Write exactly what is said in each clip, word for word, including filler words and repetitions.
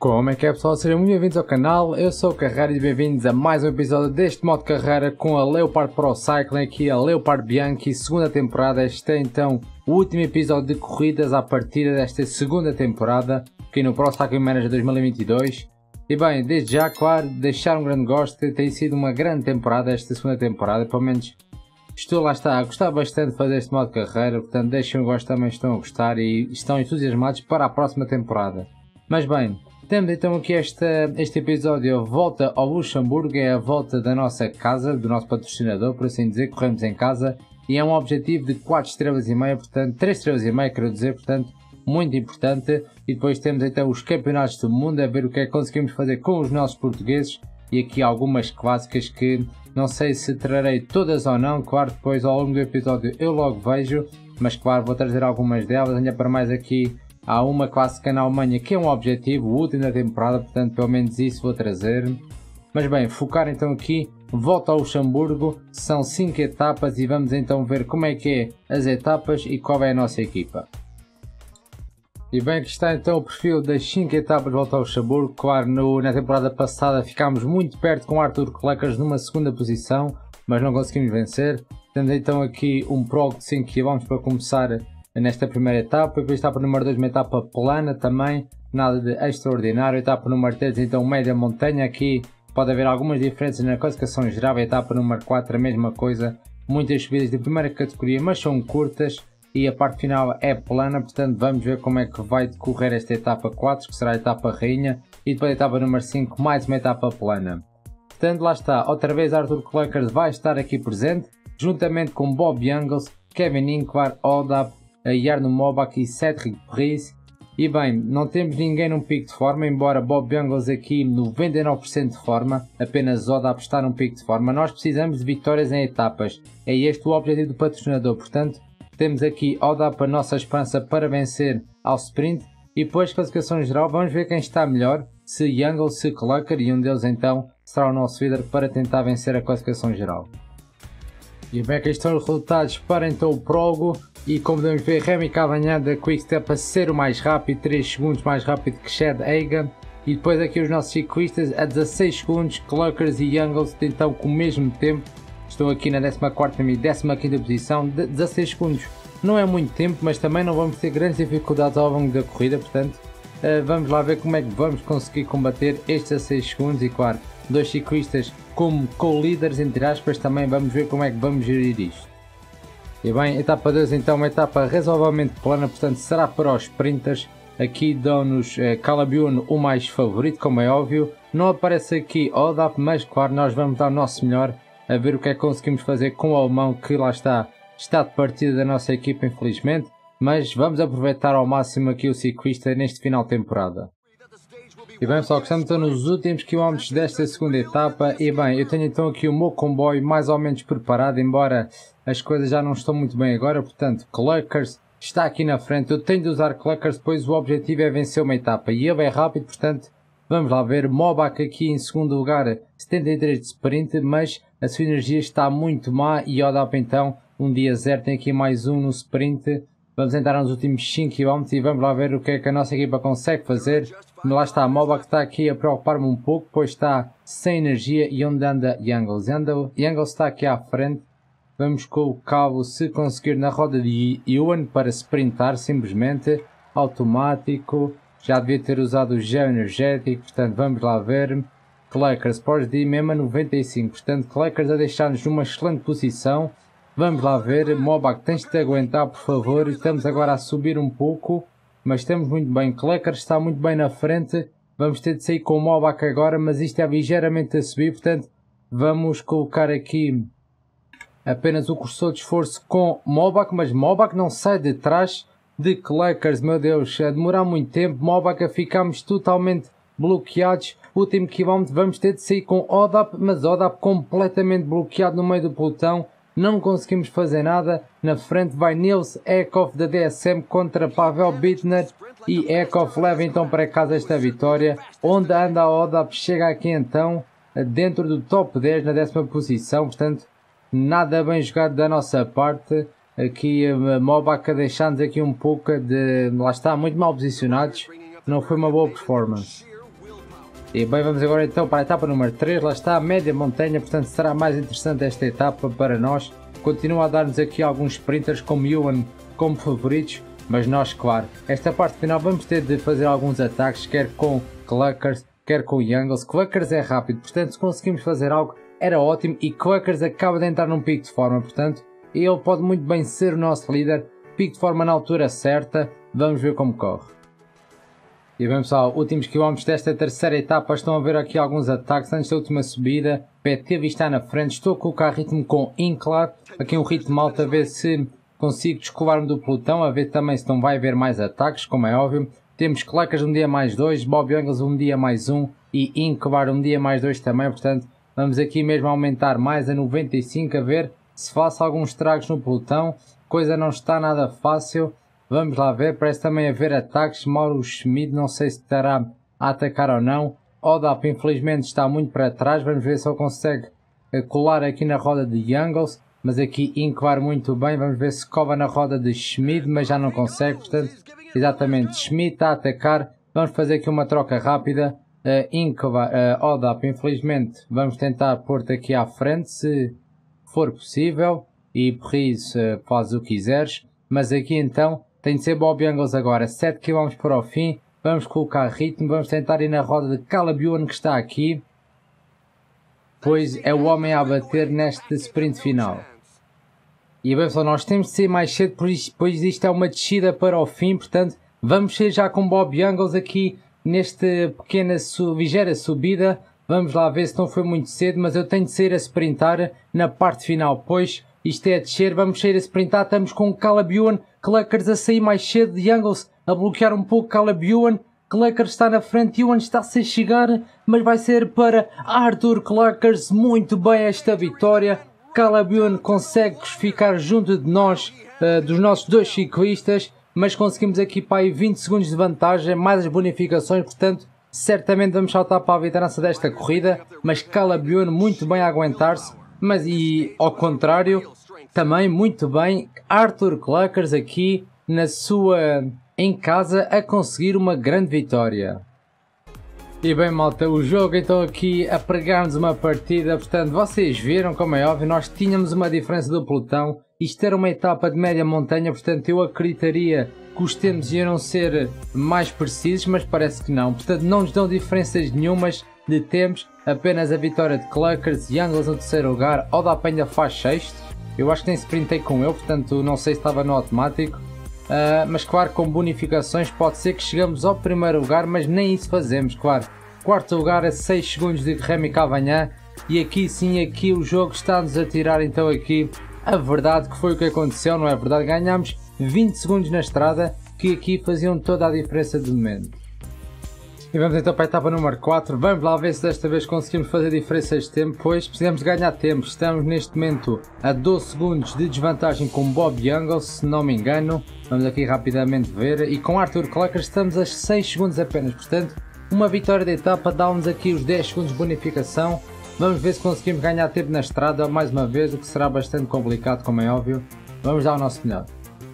Como é que é, pessoal? Sejam muito bem-vindos ao canal, eu sou o Carreira e bem-vindos a mais um episódio deste modo de carreira com a Leopard Pro Cycling, aqui a Leopard Bianchi, segunda temporada. Este é então o último episódio de corridas à partida desta segunda temporada, aqui no Pro Cycling Manager dois mil e vinte e dois. E bem, desde já, claro, deixar um grande gosto, tem sido uma grande temporada esta segunda temporada, pelo menos estou lá está a gostar bastante de fazer este modo de carreira, portanto deixem um gosto também, estão a gostar e estão entusiasmados para a próxima temporada. Mas bem, temos então aqui esta, este episódio, a volta ao Luxemburgo, é a volta da nossa casa, do nosso patrocinador, por assim dizer, corremos em casa, e é um objetivo de quatro estrelas e meia, portanto, três estrelas e meia, quero dizer, portanto, muito importante. E depois temos então os campeonatos do mundo, a ver o que é que conseguimos fazer com os nossos portugueses, e aqui algumas clássicas que não sei se trarei todas ou não, claro, depois ao longo do episódio eu logo vejo, mas claro, vou trazer algumas delas, ainda para mais aqui. Há uma clássica na Alemanha que é um objetivo, o último da temporada, portanto pelo menos isso vou trazer. Mas bem, focar então aqui, volta ao Luxemburgo, são cinco etapas e vamos então ver como é que é as etapas e qual é a nossa equipa. E bem, aqui está então o perfil das cinco etapas de volta ao Luxemburgo. Claro, no, na temporada passada ficámos muito perto com Arthur Kleckers numa segunda posição, mas não conseguimos vencer. Temos então aqui um prog de cinco quilómetros para começar nesta primeira etapa, depois etapa número dois, uma etapa plana também, nada de extraordinário. Etapa número três, então média montanha, aqui pode haver algumas diferenças na classificação geral. Etapa número quatro, a mesma coisa, muitas subidas de primeira categoria, mas são curtas e a parte final é plana, portanto vamos ver como é que vai decorrer esta etapa quatro, que será a etapa rainha, e depois a etapa número cinco, mais uma etapa plana. Portanto, lá está, outra vez Arthur Kleckers vai estar aqui presente, juntamente com Bob Jungels, Kevin Inkvar, Odap, Jarno Mobach e Cedric Pries. E bem, não temos ninguém num pico de forma, embora Bob Jungels aqui noventa e nove por cento de forma, apenas Odap está num pico de forma. Nós precisamos de vitórias em etapas, é este o objetivo do patrocinador, portanto temos aqui Odap, a nossa esperança para vencer ao sprint, e depois classificação geral, vamos ver quem está melhor, se Jungels, se Klecker, e um deles então será o nosso líder para tentar vencer a classificação geral. E bem, aqui estão os resultados para então o Progo, e como podemos ver, Remy Cavagnan da Quickstep a ser o mais rápido, três segundos mais rápido que Chad Hagan, e depois aqui os nossos ciclistas a dezasseis segundos, Kleckers e Jungels então com o mesmo tempo, estão aqui na décima quarta e décima quinta posição, de dezasseis segundos. Não é muito tempo, mas também não vamos ter grandes dificuldades ao longo da corrida, portanto vamos lá ver como é que vamos conseguir combater estes dezasseis segundos. E claro, dois ciclistas como co-líderes, entre aspas, também vamos ver como é que vamos gerir isto. E bem, etapa dois então, uma etapa razoavelmente plana, portanto será para os sprinters. Aqui dão-nos eh, Calabione o mais favorito, como é óbvio. Não aparece aqui Odap, mas claro, nós vamos dar o nosso melhor a ver o que é que conseguimos fazer com o alemão, que lá está, está de partida da nossa equipa infelizmente. Mas vamos aproveitar ao máximo aqui o ciclista neste final de temporada. E bem pessoal, estamos então nos últimos quilómetros desta segunda etapa. E bem, eu tenho então aqui o meu comboio mais ou menos preparado, embora as coisas já não estão muito bem agora. Portanto, Kleckers está aqui na frente, eu tenho de usar Kleckers, pois o objetivo é vencer uma etapa e ele é rápido, portanto vamos lá ver. Mobach aqui em segundo lugar, setenta e três de sprint, mas a sua energia está muito má, e Odap então um dia zero, tem aqui mais um no sprint. Vamos entrar nos últimos cinco quilómetros e vamos lá ver o que é que a nossa equipa consegue fazer. Lá está, Mobach está aqui a preocupar-me um pouco, pois está sem energia. E onde anda Jungels? Jungels está aqui à frente. Vamos colocá-lo, se conseguir, na roda de Ewan para sprintar, simplesmente. Automático. Já devia ter usado o gel energético, portanto vamos lá ver. Kleckers, pode ir mesmo a noventa e cinco, portanto Kleckers a deixar-nos numa excelente posição. Vamos lá ver, Mobach tens de aguentar por favor, estamos agora a subir um pouco, mas estamos muito bem. Kleckers está muito bem na frente, vamos ter de sair com o Mobach agora, mas isto é ligeiramente a subir, portanto vamos colocar aqui apenas o cursor de esforço com Mobach, mas Mobach não sai de trás de Kleckers, meu Deus, a demorar muito tempo, Mobach a ficarmos totalmente bloqueados. Último quilómetro vamos ter de sair com Odap, mas Odap completamente bloqueado no meio do pelotão. Não conseguimos fazer nada. Na frente vai Nils Eckhoff da D S M contra Pavel Bittner, e Eckhoff leva então para casa esta vitória. Onde anda a Odap, chega aqui então dentro do top dez na décima posição, portanto nada bem jogado da nossa parte. Aqui a Mobach deixando-nos aqui um pouco de... lá está, muito mal posicionados, não foi uma boa performance. E bem, vamos agora então para a etapa número três, lá está a média montanha, portanto será mais interessante esta etapa para nós. Continua a dar-nos aqui alguns sprinters como Ewan como favoritos, mas nós, claro, esta parte final vamos ter de fazer alguns ataques, quer com Cluckers, quer com Youngles. Cluckers é rápido, portanto se conseguimos fazer algo era ótimo, e Cluckers acaba de entrar num pico de forma, portanto ele pode muito bem ser o nosso líder. Pico de forma na altura certa, vamos ver como corre. E bem pessoal, últimos quilómetros desta terceira etapa, estão a ver aqui alguns ataques antes da última subida. P T V está na frente, estou a colocar ritmo com Inclar, aqui um ritmo alto a ver se consigo descolar-me do pelotão, a ver também se não vai haver mais ataques, como é óbvio. Temos Cluckers um dia mais dois, Bob Youngles um dia mais um e Inclar um dia mais dois também, portanto vamos aqui mesmo aumentar mais a noventa e cinco, a ver se faço alguns estragos no pelotão. Coisa não está nada fácil. Vamos lá ver, parece também haver ataques. Mauro Schmid, não sei se estará a atacar ou não. Odap infelizmente está muito para trás, vamos ver se ele consegue colar aqui na roda de Youngles. Mas aqui Inclar muito bem, vamos ver se cova na roda de Schmid, mas já não consegue, portanto, exatamente, Schmid está a atacar. Vamos fazer aqui uma troca rápida. Uh, Inclar, uh, Odap infelizmente vamos tentar pôr-te aqui à frente se for possível, e por isso uh, faz o que quiseres. Mas aqui então tem de ser Bob Youngles agora, sete quilómetros para o fim, vamos colocar ritmo, vamos tentar ir na roda de Caleb Ewan que está aqui, pois é o homem a bater neste sprint final. E bem pessoal, nós temos de ser mais cedo, pois isto é uma descida para o fim, portanto vamos ser já com Bob Youngles aqui nesta pequena ligeira subida. Vamos lá ver se não foi muito cedo, mas eu tenho de sair a sprintar na parte final, pois isto é a descer, vamos sair a sprintar, estamos com Caleb Ewan, Cluckers a sair mais cedo, Youngles a bloquear um pouco Caleb Ewan, Cluckers está na frente, Ewan está-se a chegar, mas vai ser para Arthur Cluckers. Muito bem esta vitória, Caleb Ewan consegue ficar junto de nós, uh, dos nossos dois ciclistas, mas conseguimos aqui para aí vinte segundos de vantagem, mais as bonificações, portanto certamente vamos saltar para a liderança desta corrida, mas Caleb Ewan muito bem a aguentar-se. Mas e ao contrário, também muito bem Arthur Cluckers aqui na sua, em casa, a conseguir uma grande vitória. E bem malta, o jogo então aqui a pregar-nos uma partida, portanto vocês viram, como é óbvio, nós tínhamos uma diferença do pelotão, isto era uma etapa de média montanha, portanto eu acreditaria que os tempos iam ser mais precisos, mas parece que não, portanto não nos dão diferenças nenhumas de tempos, apenas a vitória de Cluckers, Youngles no terceiro lugar, Odap ainda faz sexto, eu acho que nem sprintei com ele, portanto não sei se estava no automático, uh, mas claro, com bonificações pode ser que chegamos ao primeiro lugar, mas nem isso fazemos, claro. Quarto lugar a seis segundos de Remy Cavagnan, e aqui sim, aqui o jogo está-nos a tirar então aqui a verdade, que foi o que aconteceu, não é verdade? Ganhámos vinte segundos na estrada, que aqui faziam toda a diferença de momento. E vamos então para a etapa número quatro, vamos lá ver se desta vez conseguimos fazer diferenças de tempo, pois precisamos ganhar tempo. Estamos neste momento a doze segundos de desvantagem com Bob Youngles, se não me engano, vamos aqui rapidamente ver, e com Arthur Cluckers estamos a seis segundos apenas, portanto uma vitória da etapa dá-nos aqui os dez segundos de bonificação. Vamos ver se conseguimos ganhar tempo na estrada mais uma vez, o que será bastante complicado, como é óbvio. Vamos dar o nosso melhor.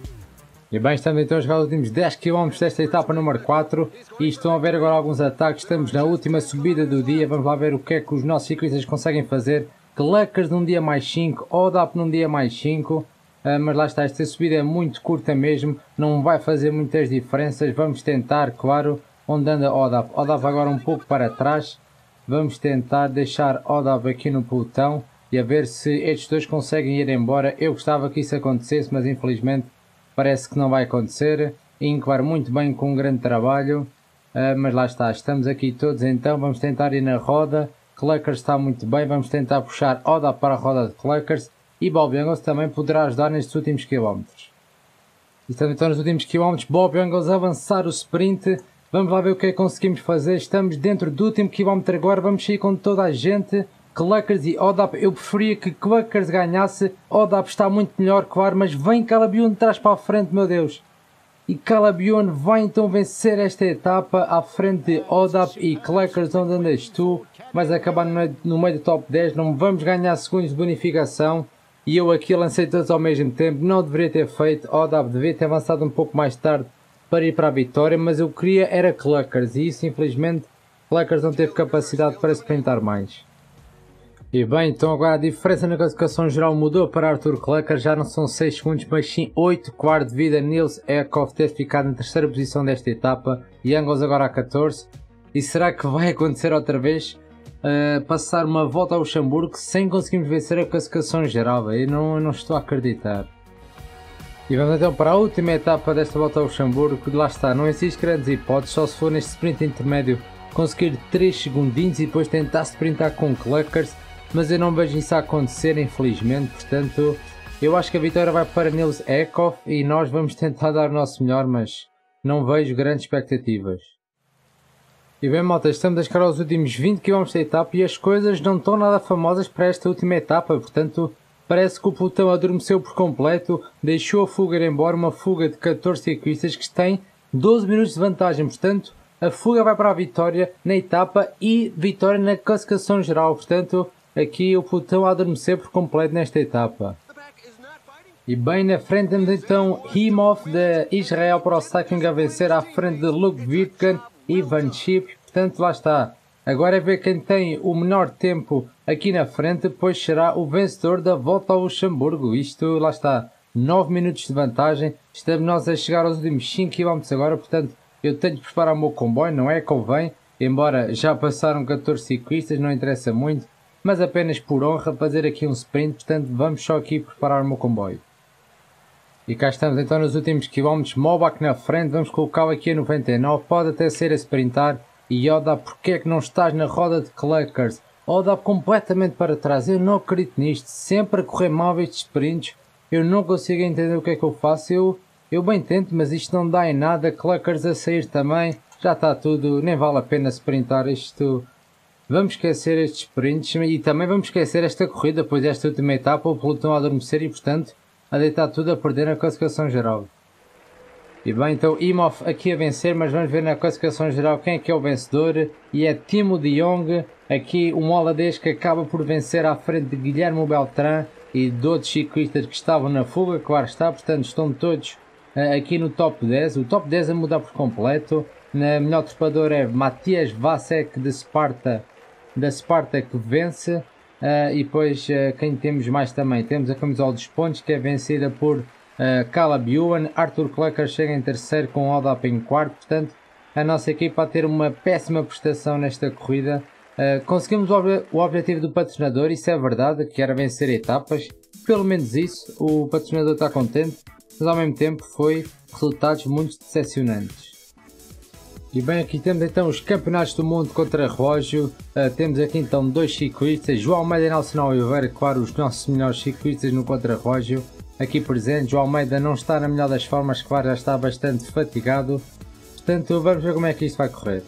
E bem, estamos então a jogar os últimos dez quilómetros desta etapa número quatro e estão a ver agora alguns ataques. Estamos na última subida do dia, vamos lá ver o que é que os nossos ciclistas conseguem fazer. Cluckers num dia mais cinco, Odap num dia mais cinco, uh, mas lá está, esta subida é muito curta mesmo, não vai fazer muitas diferenças. Vamos tentar, claro, onde anda Odap. Odap agora um pouco para trás, vamos tentar deixar Odap aqui no pelotão e a ver se estes dois conseguem ir embora. Eu gostava que isso acontecesse, mas infelizmente parece que não vai acontecer. Inclar muito bem, com um grande trabalho, uh, mas lá está, estamos aqui todos então, vamos tentar ir na roda. Cluckers está muito bem, vamos tentar puxar Odap para a roda de Cluckers e Bob Youngles também poderá ajudar nestes últimos quilómetros. Estamos então nos últimos quilómetros, Bob Youngles a avançar o sprint, vamos lá ver o que é que conseguimos fazer. Estamos dentro do último quilómetro agora, vamos sair com toda a gente. Cluckers e Odap, eu preferia que Cluckers ganhasse, Odap está muito melhor, claro, mas vem Caleb Ewan de trás para a frente, meu Deus. E Caleb Ewan vai então vencer esta etapa à frente de Odap e Cluckers. Onde andas tu? Vais acabar no meio, no meio do top dez, não vamos ganhar segundos de bonificação. E eu aqui lancei todos ao mesmo tempo, não deveria ter feito. Odap devia ter avançado um pouco mais tarde para ir para a vitória, mas eu queria era Cluckers e isso infelizmente Kleckers não teve capacidade para sprintar mais. E bem, então agora a diferença na classificação geral mudou para Arthur Kleckers, já não são seis segundos, mas sim oito quarto de vida. Nils Eckhoff ter ficado na terceira posição desta etapa e Angels agora a catorze. E será que vai acontecer outra vez? Uh, passar uma volta ao Luxemburgo sem conseguirmos vencer a classificação geral? Eu não, eu não estou a acreditar. E vamos então para a última etapa desta volta ao Luxemburgo, que lá está, não existe grandes hipóteses, só se for neste sprint intermédio conseguir três segundinhos e depois tentar sprintar com Kleckers. Mas eu não vejo isso a acontecer, infelizmente, portanto, eu acho que a vitória vai para Nils Eckhoff e nós vamos tentar dar o nosso melhor, mas não vejo grandes expectativas. E bem, malta, estamos a chegar aos últimos vinte quilómetros da etapa e as coisas não estão nada famosas para esta última etapa, portanto, parece que o pelotão adormeceu por completo, deixou a fuga ir embora, uma fuga de catorze ciclistas que têm doze minutos de vantagem, portanto, a fuga vai para a vitória na etapa e vitória na classificação geral, portanto, aqui o pelotão a adormecer por completo nesta etapa. E bem na frente temos então Himov de Israel Pro Cycling a vencer à frente de Luke Wittgen e Van Schip. Portanto, lá está. Agora é ver quem tem o menor tempo aqui na frente, pois será o vencedor da volta ao Luxemburgo. Isto, lá está, nove minutos de vantagem. Estamos nós a chegar aos últimos cinco quilómetros agora, portanto, eu tenho de preparar o meu comboio, não é? Convém, embora já passaram catorze ciclistas, não interessa muito. Mas apenas por honra fazer aqui um sprint, portanto vamos só aqui preparar o meu comboio. E cá estamos então nos últimos quilómetros, Mobach na frente, vamos colocá-lo aqui a noventa e nove, pode até ser a sprintar. E Oda, porque é que não estás na roda de Kleckers? Oda completamente para trás, eu não acredito nisto, sempre a correr mal estes sprints, eu não consigo entender o que é que eu faço, eu, eu bem tento, mas isto não dá em nada, Kleckers a sair também, já está tudo, nem vale a pena sprintar isto. Vamos esquecer estes sprints e também vamos esquecer esta corrida, pois esta última etapa o pelotão a adormecer e, portanto, a deitar tudo a perder na classificação geral. E bem, então Himov aqui a vencer, mas vamos ver na classificação geral quem é que é o vencedor. E é Timo de Jong, aqui um holandês que acaba por vencer à frente de Guilherme Beltrán e de outros ciclistas que estavam na fuga, claro está, portanto estão todos uh, aqui no top dez. O top dez a mudar por completo. Na melhor trepador é Matthias Vasek de Sparta. Da Sparta que vence, uh, e depois uh, quem temos mais também, temos a camisola dos pontos que é vencida por uh, Caleb Ewan, Arthur Kleckers chega em terceiro com Odap em quarto, portanto a nossa equipa a ter uma péssima prestação nesta corrida. Uh, conseguimos o, ob o objetivo do patrocinador, isso é verdade, que era vencer etapas, pelo menos isso, o patrocinador está contente, mas ao mesmo tempo foi resultados muito decepcionantes. E bem, aqui temos então os campeonatos do mundo contra relógio, uh, temos aqui então dois ciclistas, João Almeida e Nelson Oliveira, claro, os nossos melhores ciclistas no contra-relógio, aqui presente. João Almeida não está na melhor das formas, claro, já está bastante fatigado, portanto vamos ver como é que isto vai correr.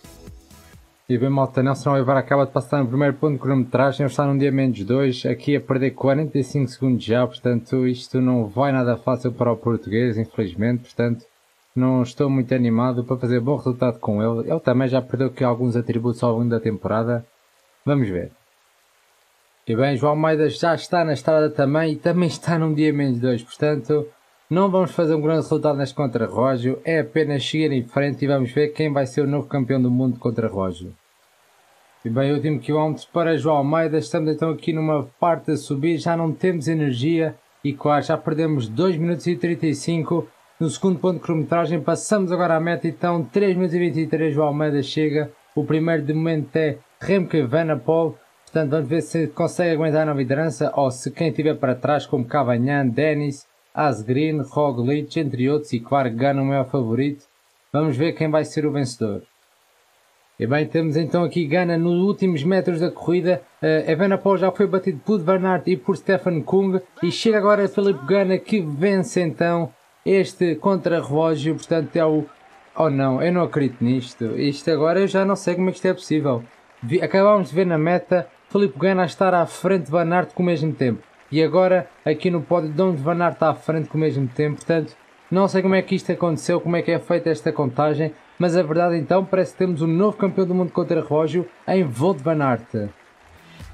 E bem, malta, Nelson Oliveira acaba de passar no primeiro ponto de cronometragem, está num dia menos dois, aqui a perder quarenta e cinco segundos já, portanto isto não vai nada fácil para o português, infelizmente, portanto não estou muito animado para fazer bom resultado com ele. Ele também já perdeu aqui alguns atributos ao longo da temporada. Vamos ver. E bem, João Almeida já está na estrada também e também está num dia menos dois. Portanto, não vamos fazer um grande resultado neste contra-relógio. É apenas seguir em frente e vamos ver quem vai ser o novo campeão do mundo de contra-relógio. E bem, último quilómetro para João Almeida. Estamos então aqui numa parte a subir. Já não temos energia e claro, já perdemos dois minutos e trinta e cinco. No segundo ponto de cronometragem passamos agora à meta, então três minutos e vinte e três, João Almeida chega, o primeiro de momento é Remco Evenepoel, portanto vamos ver se consegue aguentar na liderança ou se quem estiver para trás como Cavagnan, Dennis, Asgreen, Roglic, entre outros e claro Gana o maior favorito, vamos ver quem vai ser o vencedor. E bem, temos então aqui Gana nos últimos metros da corrida, uh, Evenepoel já foi batido por Van Aert e por Stefan Kung e chega agora Filipe Gana que vence então este contra-relógio, portanto é o... Oh não, eu não acredito nisto. Isto agora eu já não sei como é que isto é possível. Vi... Acabámos de ver na meta Filipe Gana a estar à frente de Van Aert com o mesmo tempo. E agora aqui no pódio de onde Van Aert está à frente com o mesmo tempo. Portanto, não sei como é que isto aconteceu, como é que é feita esta contagem. Mas a verdade então parece que temos um novo campeão do mundo contra-relógio em Wout van Aert.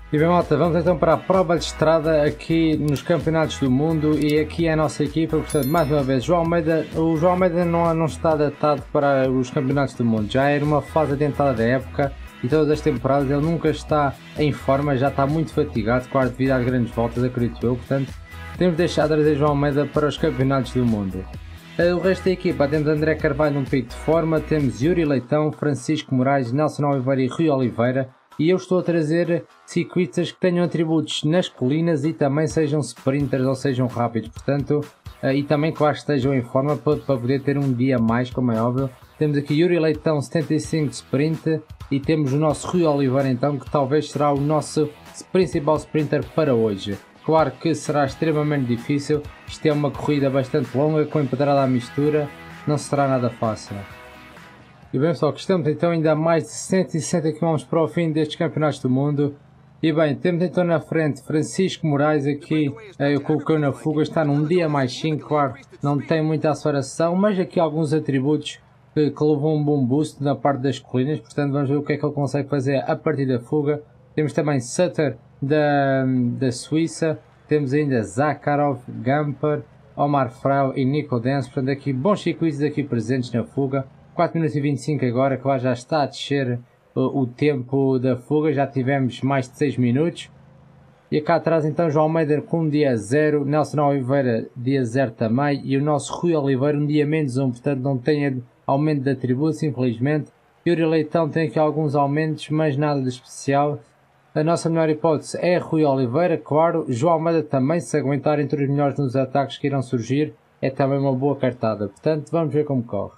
E bem malta, vamos então para a prova de estrada aqui nos campeonatos do mundo e aqui é a nossa equipa, portanto mais uma vez João Almeida, o João Almeida não, não está adaptado para os campeonatos do mundo, já era uma fase adiantada da época e todas as temporadas ele nunca está em forma, já está muito fatigado, claro devido às grandes voltas, acredito eu, portanto temos de deixar de trazer João Almeida para os campeonatos do mundo. O resto da equipa temos André Carvalho num pico de forma, temos Yuri Leitão, Francisco Moraes, Nelson Oliveira e Rui Oliveira. E eu estou a trazer ciclistas que tenham atributos nas colinas e também sejam sprinters ou sejam rápidos, portanto, e também que lá estejam em forma para, para poder ter um dia mais, como é óbvio. Temos aqui Yuri Leitão setenta e cinco de sprint e temos o nosso Rui Oliveira então, que talvez será o nosso principal sprinter para hoje. Claro que será extremamente difícil, isto é uma corrida bastante longa com empedrada à mistura, não será nada fácil. E bem pessoal, que estamos então ainda a mais de cento e sessenta quilómetros para o fim destes campeonatos do mundo. E bem, temos então na frente Francisco Moraes aqui, eu coloquei na fuga, está num dia mais cinco, claro, não tem muita aceleração, mas aqui alguns atributos que, que levam um bom boost na parte das colinas, portanto vamos ver o que é que ele consegue fazer a partir da fuga. Temos também Sutter da, da Suíça, temos ainda Zakharov, Gamper, Omar Frau e Nico Denz, portanto aqui bons ciclistas aqui presentes na fuga. quatro minutos e vinte e cinco agora, que lá já está a descer o, o tempo da fuga, já tivemos mais de seis minutos. E cá atrás então João Almeida com um dia zero, Nelson Oliveira dia zero também e o nosso Rui Oliveira um dia menos um, portanto não tem aumento de atributos infelizmente. Yuri Leitão tem aqui alguns aumentos, mas nada de especial. A nossa melhor hipótese é Rui Oliveira, claro, João Almeida também se aguentar entre os melhores nos ataques que irão surgir, é também uma boa cartada, portanto vamos ver como corre.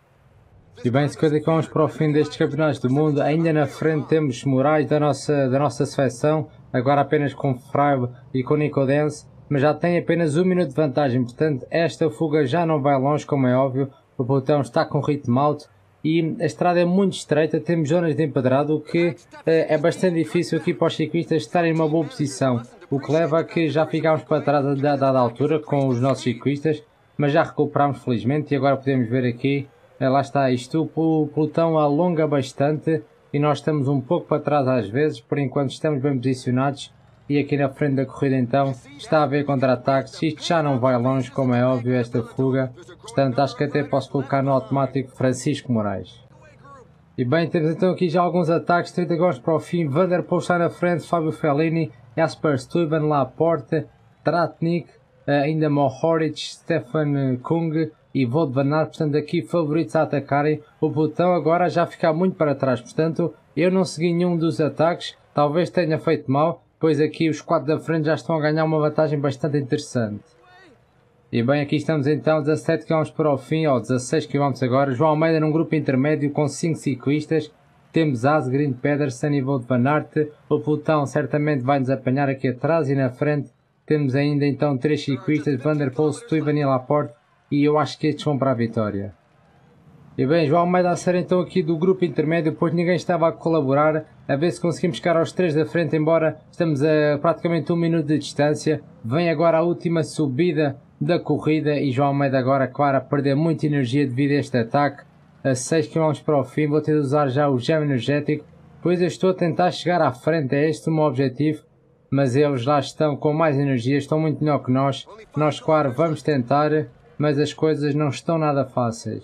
E bem, cinquenta quilómetros para o fim destes campeonatos do mundo, ainda na frente temos Moraes da nossa, da nossa seleção, agora apenas com Frau e com Nico Denz, mas já tem apenas um minuto de vantagem, portanto esta fuga já não vai longe, como é óbvio, o pelotão está com ritmo alto e a estrada é muito estreita, temos zonas de empedrado, o que eh, é bastante difícil aqui para os ciclistas estarem numa boa posição, o que leva a que já ficámos para trás a dada altura com os nossos ciclistas, mas já recuperámos felizmente e agora podemos ver aqui. Lá está isto, o pelotão alonga bastante e nós estamos um pouco para trás às vezes, por enquanto estamos bem posicionados e aqui na frente da corrida então está a haver contra-ataques, isto já não vai longe como é óbvio esta fuga, portanto acho que até posso colocar no automático Francisco Moraes. E bem, temos então aqui já alguns ataques, trinta quilómetros para o fim, Van der Poel está na frente, Fábio Fellini, Jasper Stuyven, Laporte, Tratnik, ainda Mohoric, Stefan Kung e Wout van Aert, portanto aqui favoritos a atacarem, o pelotão agora já fica muito para trás, portanto eu não segui nenhum dos ataques, talvez tenha feito mal, pois aqui os quatro da frente já estão a ganhar uma vantagem bastante interessante. E bem, aqui estamos então dezassete quilómetros para o fim, ou dezasseis quilómetros agora, João Almeida num grupo intermédio com cinco ciclistas, temos Asgreen, Pedersen e Wout van Aert, o pelotão certamente vai nos apanhar aqui atrás e na frente temos ainda então três ciclistas, Van der Poel, Stuyven e Laporte, e eu acho que estes vão para a vitória. E bem, João Almeida a ser então aqui do grupo intermédio, pois ninguém estava a colaborar, a ver se conseguimos chegar aos três da frente, embora estamos a praticamente um minuto de distância. Vem agora a última subida da corrida e João Almeida agora, claro, a perder muita energia devido a este ataque. A seis quilómetros para o fim, vou ter de usar já o gel energético, pois eu estou a tentar chegar à frente, é este o meu objetivo. Mas eles lá estão com mais energia, estão muito melhor que nós. Nós, claro, vamos tentar, mas as coisas não estão nada fáceis.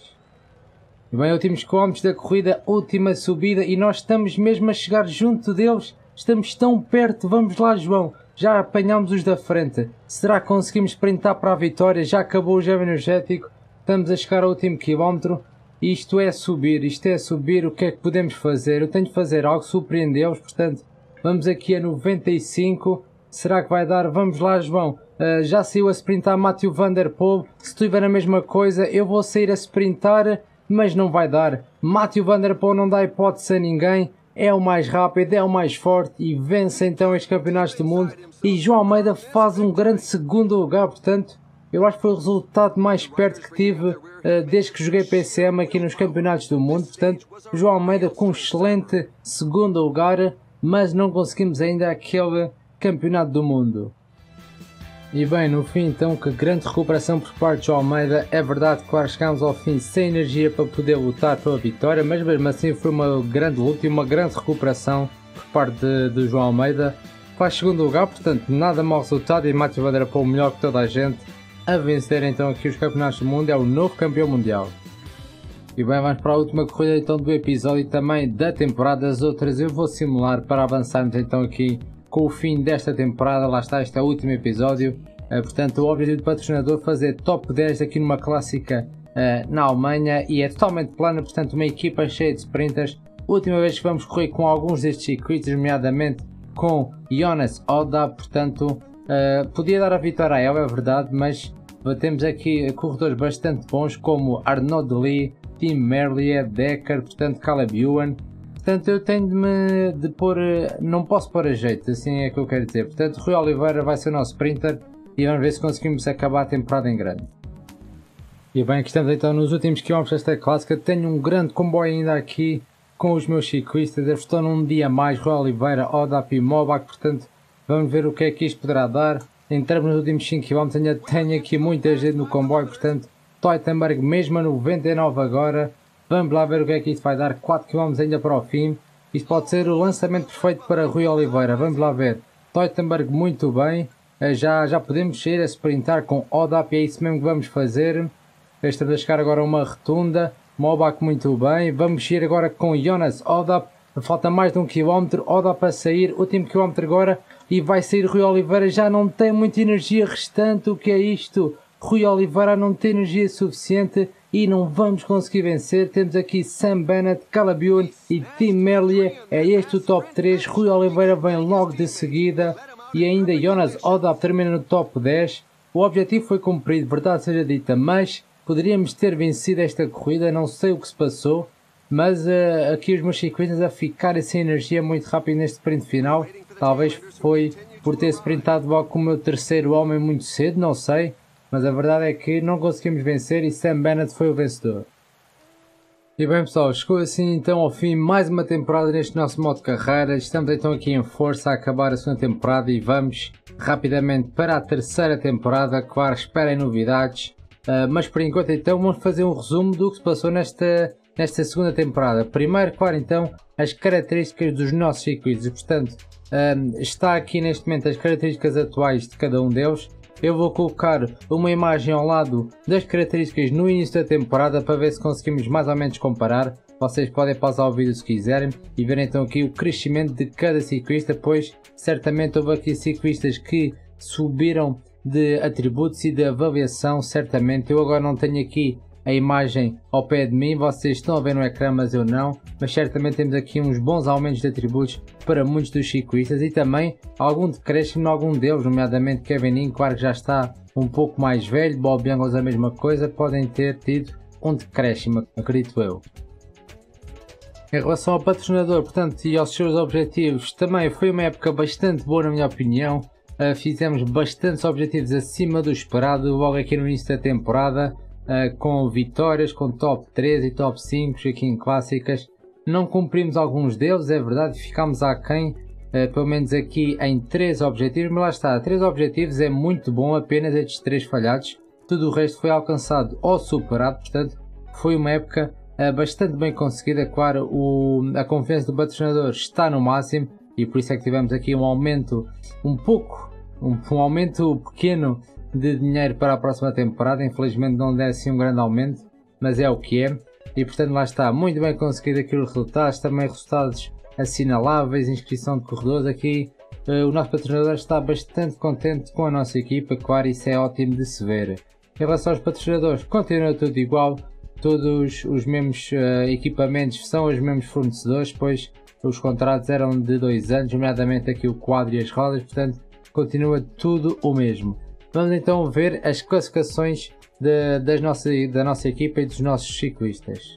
E bem, últimos quilómetros da corrida, última subida e nós estamos mesmo a chegar junto deles. Estamos tão perto, vamos lá João, já apanhamos os da frente. Será que conseguimos sprintar para a vitória? Já acabou o gel energético, estamos a chegar ao último quilómetro. Isto é subir, isto é subir, o que é que podemos fazer? Eu tenho de fazer algo, surpreendê-los, portanto... Vamos aqui a noventa e cinco, será que vai dar? Vamos lá João, uh, já saiu a sprintar Mathieu Van der Poel, se tiver a mesma coisa eu vou sair a sprintar, mas não vai dar. Mathieu Van der Poel não dá hipótese a ninguém, é o mais rápido, é o mais forte e vence então estes campeonatos do mundo. E João Almeida faz um grande segundo lugar, portanto eu acho que foi o resultado mais perto que tive uh, desde que joguei P C M aqui nos campeonatos do mundo, portanto João Almeida com um excelente segundo lugar, mas não conseguimos ainda aquele campeonato do mundo. E bem, no fim então, que grande recuperação por parte de João Almeida. É verdade que claro, chegámos ao fim sem energia para poder lutar pela vitória, mas mesmo assim foi uma grande luta e uma grande recuperação por parte de, de João Almeida. para o segundo lugar, portanto nada mau resultado e Matheus Bandeira para o melhor que toda a gente a vencer então aqui os campeonatos do mundo, é o novo campeão mundial. E bem, vamos para a última corrida então do episódio e também da temporada. As outras eu vou simular para avançarmos então aqui com o fim desta temporada. Lá está, este é o último episódio. Uh, portanto, o objetivo do patrocinador é fazer top dez aqui numa clássica uh, na Alemanha e é totalmente plana, portanto uma equipa cheia de sprinters. Última vez que vamos correr com alguns destes circuitos, nomeadamente com Jonas Odda, portanto uh, podia dar a vitória a ele, é verdade, mas temos aqui corredores bastante bons como Arnaud Delis, Tim Merlier, Decker, portanto Caleb Ewan. Portanto eu tenho de me de pôr, não posso pôr a jeito, assim é que eu quero dizer. Portanto Rui Oliveira vai ser o nosso sprinter e vamos ver se conseguimos acabar a temporada em grande. E bem, aqui estamos então nos últimos quilómetros desta clássica. Tenho um grande comboio ainda aqui com os meus ciclistas. Eu estou num dia mais, Rui Oliveira, Odda e Mobach, portanto vamos ver o que é que isto poderá dar. Entramos nos últimos cinco quilómetros, ainda tenho aqui muita gente no comboio, portanto Teutenberg mesmo a noventa e nove agora. Vamos lá ver o que é que isto vai dar, quatro quilómetros ainda para o fim. Isto pode ser o lançamento perfeito para Rui Oliveira, vamos lá ver. Teutenberg muito bem, já, já podemos sair a sprintar com Odda e é isso mesmo que vamos fazer. Estamos a chegar agora a uma rotunda, Mobach muito bem, vamos ir agora com Jonas Odda. Falta mais de um quilómetro, Odda para sair, último quilómetro agora e vai sair Rui Oliveira, já não tem muita energia restante, o que é isto? Rui Oliveira não tem energia suficiente e não vamos conseguir vencer. Temos aqui Sam Bennett, Caleb Ewan e Tim Merlier, é este o top três, Rui Oliveira vem logo de seguida e ainda Jonas Odda termina no top dez. O objetivo foi cumprido, verdade seja dita, mas poderíamos ter vencido esta corrida, não sei o que se passou. Mas uh, aqui os meus ciclistas a ficarem sem energia muito rápido neste sprint final. Talvez foi por ter sprintado logo com o meu terceiro homem muito cedo, não sei. Mas a verdade é que não conseguimos vencer e Sam Bennett foi o vencedor. E bem pessoal, chegou assim então ao fim mais uma temporada neste nosso modo de carreira. Estamos então aqui em força a acabar a segunda temporada e vamos rapidamente para a terceira temporada. Claro, esperem novidades. Uh, mas por enquanto então vamos fazer um resumo do que se passou nesta... nesta segunda temporada. Primeiro, claro, então, as características dos nossos circuitos. Portanto, um, está aqui neste momento as características atuais de cada um deles. Eu vou colocar uma imagem ao lado das características no início da temporada para ver se conseguimos mais ou menos comparar. Vocês podem pausar o vídeo se quiserem e ver então aqui o crescimento de cada ciclista, pois certamente houve aqui ciclistas que subiram de atributos e de avaliação, certamente. Eu agora não tenho aqui a imagem ao pé de mim, vocês estão a ver no ecrã mas eu não, mas certamente temos aqui uns bons aumentos de atributos para muitos dos ciclistas e também algum decréscimo em algum deles, nomeadamente Kevin Ning, claro que já está um pouco mais velho, Bob Jungels a mesma coisa, podem ter tido um decréscimo, acredito eu. Em relação ao patrocinador, portanto, e aos seus objetivos, também foi uma época bastante boa na minha opinião, uh, fizemos bastantes objetivos acima do esperado logo aqui no início da temporada. Uh, com vitórias, com top três e top cinco aqui em clássicas. Não cumprimos alguns deles, é verdade, ficámos aquém, uh, pelo menos aqui em três objetivos, mas lá está, três objetivos é muito bom, apenas estes três falhados, tudo o resto foi alcançado ou superado, portanto foi uma época uh, bastante bem conseguida. Claro, o, a confiança do patrocinador está no máximo e por isso é que tivemos aqui um aumento um pouco, um, um aumento pequeno de dinheiro para a próxima temporada. Infelizmente não deu assim um grande aumento, mas é o que é e portanto lá está, muito bem conseguido aqui os resultados, também resultados assinaláveis, inscrição de corredores aqui. Uh, o nosso patrocinador está bastante contente com a nossa equipa, claro, isso é ótimo de se ver. Em relação aos patrocinadores, continua tudo igual, todos os mesmos uh, equipamentos são os mesmos fornecedores, pois os contratos eram de dois anos, nomeadamente aqui o quadro e as rodas, portanto continua tudo o mesmo. Vamos então ver as classificações de, das nossa, da nossa equipa e dos nossos ciclistas.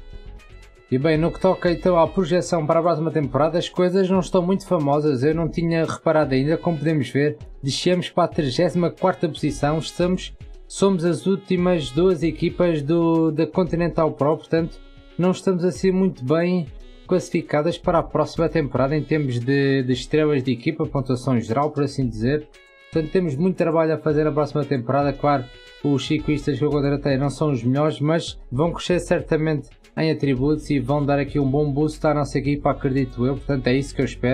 E bem, no que toca então à projeção para a próxima temporada, as coisas não estão muito famosas, eu não tinha reparado ainda, como podemos ver, descemos para a trigésima quarta posição, estamos, somos as últimas duas equipas do, da Continental Pro, portanto não estamos assim muito bem classificadas para a próxima temporada em termos de, de estrelas de equipa, pontuação geral, por assim dizer. Portanto, temos muito trabalho a fazer na próxima temporada. Claro, os ciclistas que eu contratei não são os melhores, mas vão crescer certamente em atributos e vão dar aqui um bom boost à nossa equipa, acredito eu. Portanto, é isso que eu espero.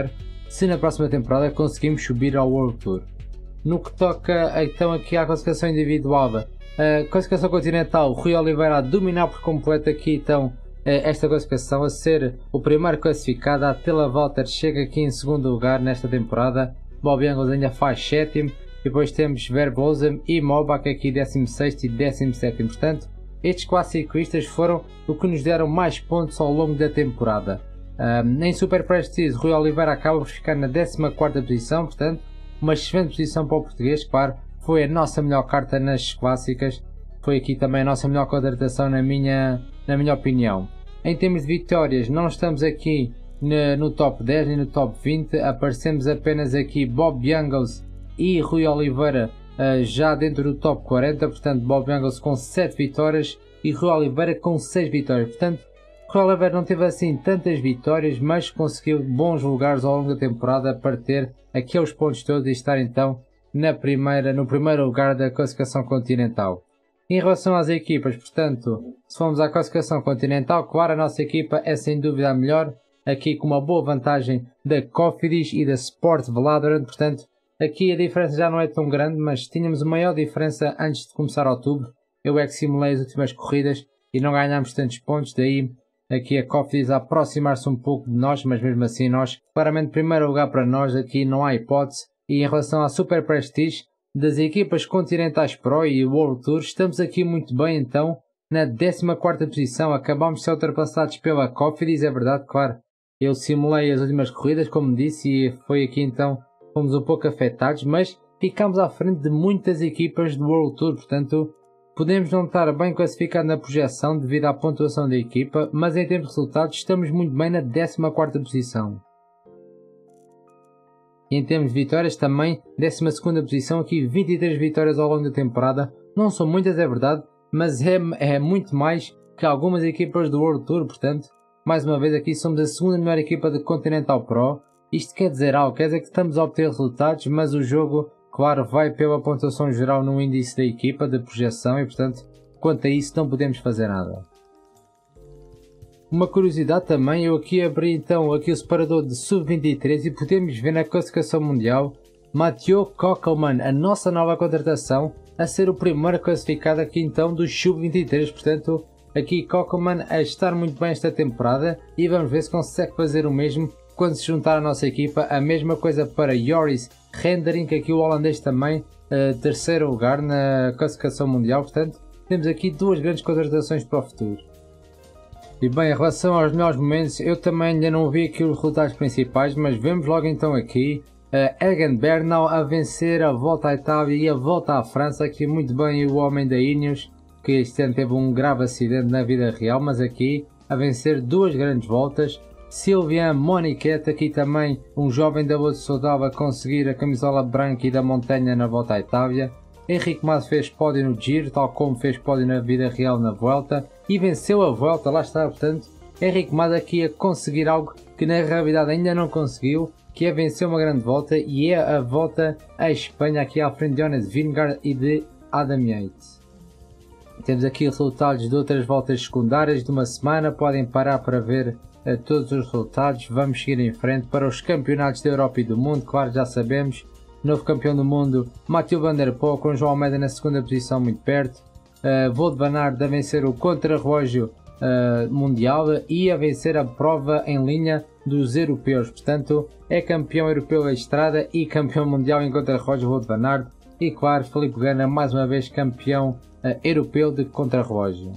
se na próxima temporada conseguimos subir ao World Tour. No que toca então aqui à classificação individual, a classificação continental, Rui Oliveira a dominar por completo aqui então esta classificação, a ser o primeiro classificado. A Attila Valter chega aqui em segundo lugar nesta temporada, Bobby Jungels ainda faz sétimo, e depois temos Verblosem e Mobach aqui décimo sexto e décimo sétimo. Portanto, estes quatro ciclistas foram o que nos deram mais pontos ao longo da temporada. Um, em Super Prestige, Rui Oliveira acaba por ficar na décima quarta posição, portanto, uma excelente posição para o português. Claro, foi a nossa melhor carta nas clássicas, foi aqui também a nossa melhor contratação na minha, na minha opinião. Em termos de vitórias, não estamos aqui no, no top dez nem no top vinte, aparecemos apenas aqui Bob Jungels e Rui Oliveira uh, já dentro do top quarenta, portanto Bob Jungels com sete vitórias e Rui Oliveira com seis vitórias. Portanto, Rui Oliveira não teve assim tantas vitórias, mas conseguiu bons lugares ao longo da temporada para ter aqueles pontos todos e estar então na primeira, no primeiro lugar da classificação continental. Em relação às equipas, portanto, se formos à classificação continental, claro, a nossa equipa é sem dúvida a melhor, aqui com uma boa vantagem da Cofidis e da Sport Vlaanderen. Portanto, aqui a diferença já não é tão grande, mas tínhamos uma maior diferença antes de começar outubro. Eu é que simulei as últimas corridas e não ganhámos tantos pontos, daí aqui a Cofidis a aproximar-se um pouco de nós, mas mesmo assim nós, claramente primeiro lugar para nós, aqui não há hipótese. E em relação à Super Prestige, das equipas continentais Pro e World Tour, estamos aqui muito bem então, na décima quarta posição, acabamos de ser ultrapassados pela Cofidis, é verdade, claro. Eu simulei as últimas corridas, como disse, e foi aqui então, fomos um pouco afetados, mas ficamos à frente de muitas equipas do World Tour, portanto, podemos não estar bem classificados na projeção devido à pontuação da equipa, mas em termos de resultados estamos muito bem na décima quarta posição. E em termos de vitórias também, décima segunda posição, aqui vinte e três vitórias ao longo da temporada. Não são muitas, é verdade, mas é, é muito mais que algumas equipas do World Tour, portanto, mais uma vez aqui somos a segunda melhor equipa de Continental Pro. Isto quer dizer algo, quer dizer que estamos a obter resultados, mas o jogo, claro, vai pela pontuação geral no índice da equipa de projeção e, portanto, quanto a isso não podemos fazer nada. Uma curiosidade também, eu aqui abri então aqui o separador de sub vinte e três e podemos ver na classificação mundial Mathieu Kockelman, a nossa nova contratação, a ser o primeiro classificado aqui então do sub vinte e três, portanto aqui Kockelman a estar muito bem esta temporada e vamos ver se consegue fazer o mesmo quando se juntar à nossa equipa. A mesma coisa para Joris Rendering, aqui o holandês também, uh, terceiro lugar na classificação mundial, portanto temos aqui duas grandes contratações para o futuro. E bem, em relação aos melhores momentos, eu também ainda não vi aqui os resultados principais, mas vemos logo então aqui uh, Egan Bernal a vencer a Volta à Itália e a Volta à França, aqui muito bem o homem da Ineos, que este ano teve um grave acidente na vida real, mas aqui a vencer duas grandes voltas. Sylvain Moniquet, aqui também um jovem da Boa de Soudal a conseguir a camisola branca e da montanha na Volta à Itália. Henrique Mas fez pódio no Giro, tal como fez pódio na vida real na Vuelta, e venceu a Vuelta, lá está, portanto, Henrique Mas aqui a conseguir algo que na realidade ainda não conseguiu, que é vencer uma grande volta, e é a volta à Espanha, aqui à frente de Jonas Vingegaard e de Adam Yates. Temos aqui resultados de outras voltas secundárias de uma semana, podem parar para ver uh, todos os resultados. Vamos seguir em frente para os campeonatos da Europa e do mundo, claro, já sabemos. Novo campeão do mundo, Mathieu Van Der Poel, com João Almeida na segunda posição muito perto. Uh, Wout van Aert a vencer o contra-relógio uh, mundial e a vencer a prova em linha dos europeus. Portanto, é campeão europeu da estrada e campeão mundial em contra-relógio Wout van Aert. E claro, Filipe Gana mais uma vez campeão uh, europeu de contra-relógio.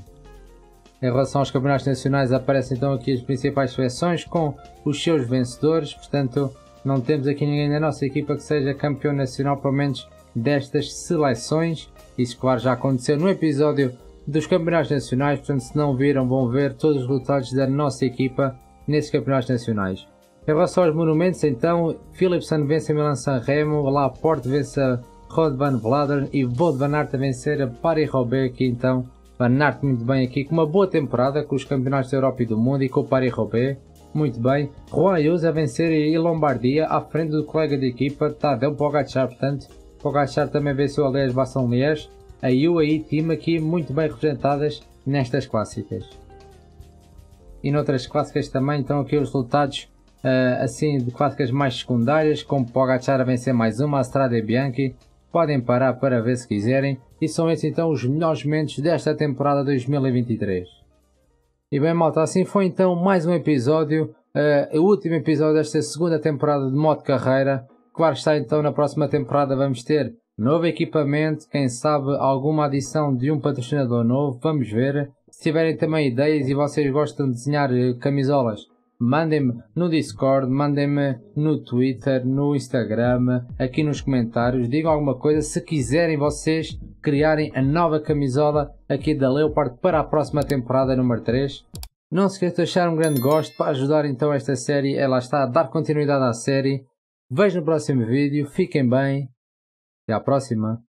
Em relação aos campeonatos nacionais, aparecem então aqui as principais seleções com os seus vencedores. Portanto, não temos aqui ninguém da nossa equipa que seja campeão nacional, pelo menos destas seleções. Isso, claro, já aconteceu no episódio dos campeonatos nacionais, portanto, se não viram, vão ver todos os resultados da nossa equipa nesses campeonatos nacionais. Em relação aos monumentos, então, Philipsen vence a Milan-San Remo, Laporte vence a Road van Vlaanderen e Wout van Aert a vencer a Paris-Roubaix. Aqui então, Van Aert muito bem aqui, com uma boa temporada com os campeonatos da Europa e do mundo e com o Paris-Roubaix. Muito bem, Juan Ayuso a vencer e Lombardia à frente do colega de equipa Tadeu Pogacar, portanto, Pogacar também venceu a Liège-Bastogne-Liège, a U A E Team aqui muito bem representadas nestas clássicas. E noutras clássicas também estão aqui os resultados uh, assim de clássicas mais secundárias, como Pogacar a vencer mais uma, a Strade Bianchi. Podem parar para ver se quiserem, e são esses então os melhores momentos desta temporada dois mil e vinte e três. E bem malta, assim foi então mais um episódio, uh, o último episódio desta segunda temporada de Modo Carreira. Claro está, então na próxima temporada vamos ter novo equipamento, quem sabe alguma adição de um patrocinador novo, vamos ver. Se tiverem também ideias e vocês gostam de desenhar camisolas, mandem-me no Discord, mandem-me no Twitter, no Instagram, aqui nos comentários, digam alguma coisa se quiserem vocês criarem a nova camisola aqui da Leopard para a próxima temporada número três. Não se esqueçam de deixar um grande gosto para ajudar então esta série, ela está a dar continuidade à série. Vejam no próximo vídeo, fiquem bem, até à próxima.